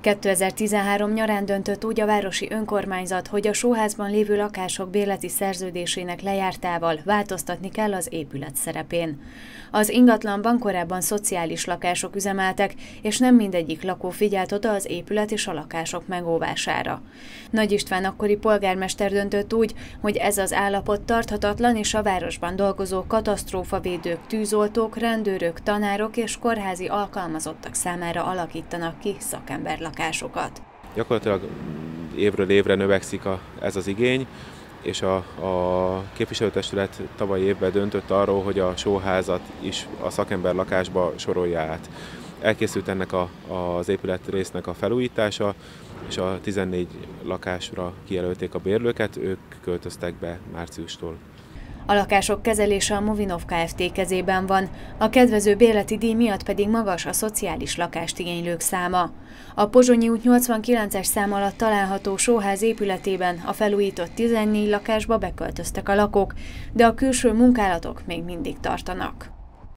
2013 nyarán döntött úgy a városi önkormányzat, hogy a sóházban lévő lakások bérleti szerződésének lejártával változtatni kell az épület szerepén. Az ingatlanban korábban szociális lakások üzemeltek, és nem mindegyik lakó figyelt oda az épület és a lakások megóvására. Nagy István akkori polgármester döntött úgy, hogy ez az állapot tarthatatlan, és a városban dolgozó katasztrófavédők, tűzoltók, rendőrök, tanárok és kórházi alkalmazottak számára alakítanak ki szakemberlakásokat. Gyakorlatilag évről évre növekszik ez az igény, és a képviselőtestület tavalyi évben döntött arról, hogy a sóházat is a szakemberlakásba sorolja át. Elkészült ennek az épületrésznek a felújítása, és a 14 lakásra kijelölték a bérlőket, ők költöztek be márciustól. A lakások kezelése a Movinov Kft. Kezében van, a kedvező bérleti díj miatt pedig magas a szociális lakást igénylők száma. A Pozsonyi út 89-es szám alatt található sóház épületében a felújított 14 lakásba beköltöztek a lakók, de a külső munkálatok még mindig tartanak.